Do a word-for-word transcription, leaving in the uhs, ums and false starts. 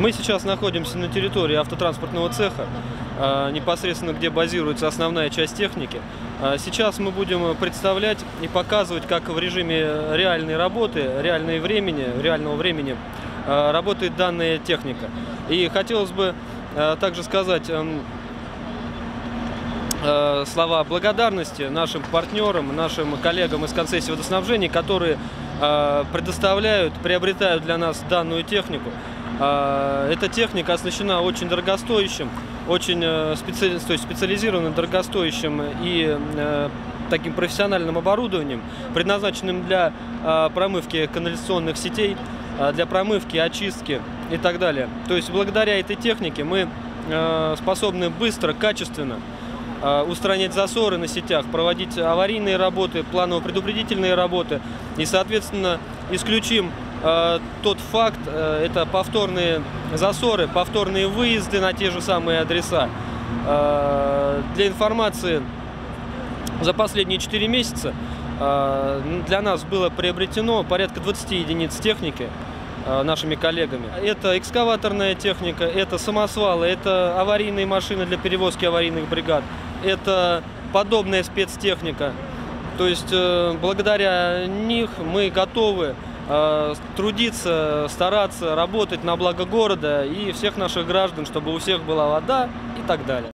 Мы сейчас находимся на территории автотранспортного цеха, непосредственно где базируется основная часть техники. Сейчас мы будем представлять и показывать, как в режиме реальной работы, реального времени, реального времени работает данная техника. И хотелось бы также сказать слова благодарности нашим партнерам, нашим коллегам из концессии водоснабжения, которые предоставляют, приобретают для нас данную технику. Эта техника оснащена очень дорогостоящим, очень специ... то есть специализированным, дорогостоящим и э, таким профессиональным оборудованием, предназначенным для э, промывки канализационных сетей, э, для промывки, очистки и так далее. То есть благодаря этой технике мы э, способны быстро, качественно э, устранять засоры на сетях, проводить аварийные работы, планово-предупредительные работы и, соответственно, исключим тот факт, это повторные засоры, повторные выезды на те же самые адреса. Для информации, за последние четыре месяца для нас было приобретено порядка двадцати единиц техники нашими коллегами. Это экскаваторная техника, это самосвалы, это аварийные машины для перевозки аварийных бригад, это подобная спецтехника. То есть благодаря них мы готовы трудиться, стараться, работать на благо города и всех наших граждан, чтобы у всех была вода и так далее.